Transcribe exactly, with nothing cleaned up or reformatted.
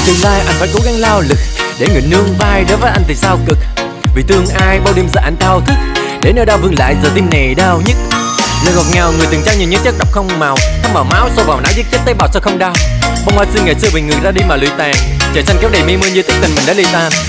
tương lai anh phải cố gắng lao lực để người nương vai đối với anh thì sao cực. Vì thương ai bao đêm giờ anh thao thức để nơi đau vương lại giờ tim này đau nhất. Lời ngọt ngào người từng trao nhiều nhất chất độc không màu, thấm vào máu sâu vào não giết chết tế bào sao không đau. Bông hoa xưa ngày xưa vì người ra đi mà lụy tàn, trời xanh kéo đầy mây mưa như tiếc tình mình đã ly tan.